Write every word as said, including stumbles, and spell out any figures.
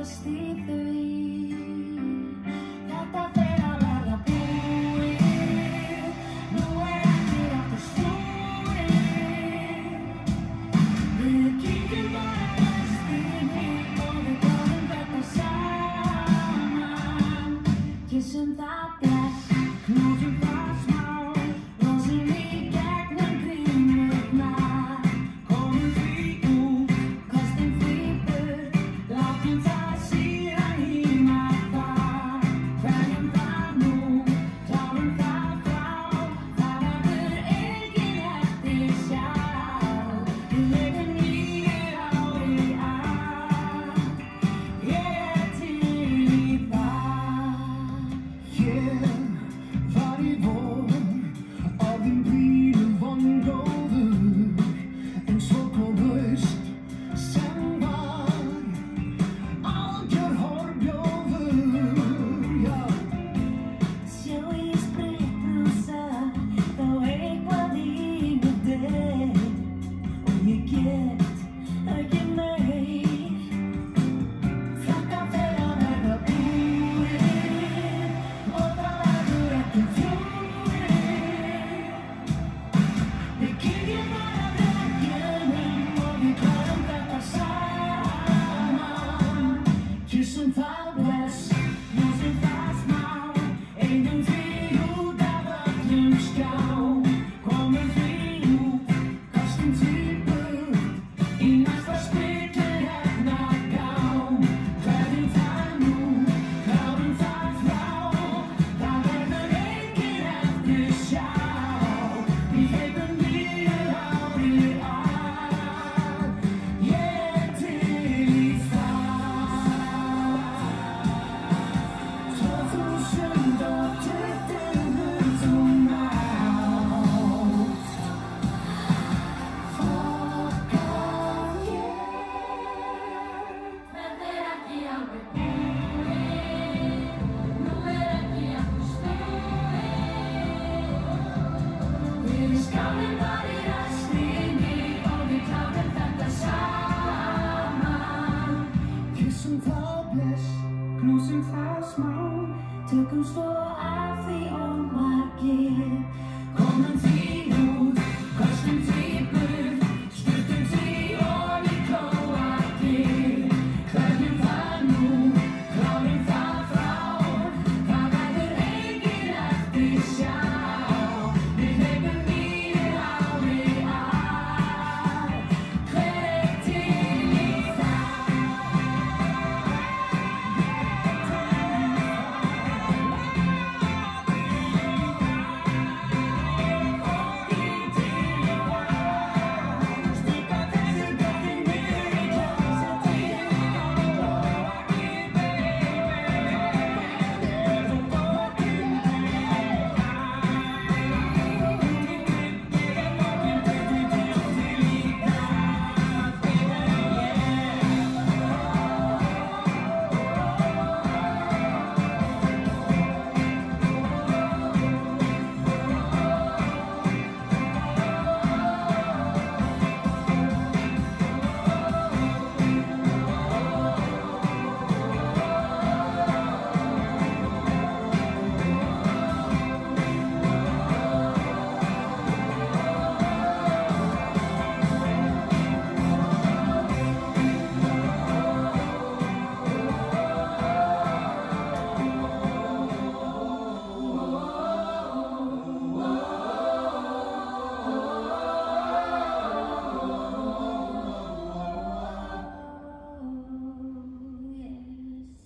föst í því. Þetta fer að verða búið, nú er ekki aftur snúið. Við kíkjum bara restinni og við klárum þetta saman. Kyssum það bless, knúsum það smá, losum í gegnum grímurnar. Komum því út, kostum því burt, látum það síðan híma þar. Kveðjum það nú, klárum það frá, það verður engin eftirsjá. Við lifum nýju ári að, ég er til í það. Ég var í vor, orðinn bílum vongóður, en svo kom haust sem var algjör horfbjóður, já. Sjá ég sprittbrúsa, þá eitthvað í mér deyr og ég get ekki meir. Þetta fer að verða búið og það verður ekki flúið. Við kíkjum bara veggjunum og við klárum þetta saman. Kyssum það bless, losum það smá, eigum því út af öllum skjám. Komum því út, kostum því burt, í næsta spilli hérna gám. Kveðjum það nú, klárum það frá, það verður engin eftirsjá. Við hleypum nýju ári að, ég er til í það. Tvö þúsund og tuttugu tónnátt, fuck off ég. Þetta er ekki alveg búið, nú er ekki aftur snúið. Við skálum bara í restinni og við klárum þetta saman. Kyssum það bless, knúsum það smá, Tökum svo af því og margir, komum því út.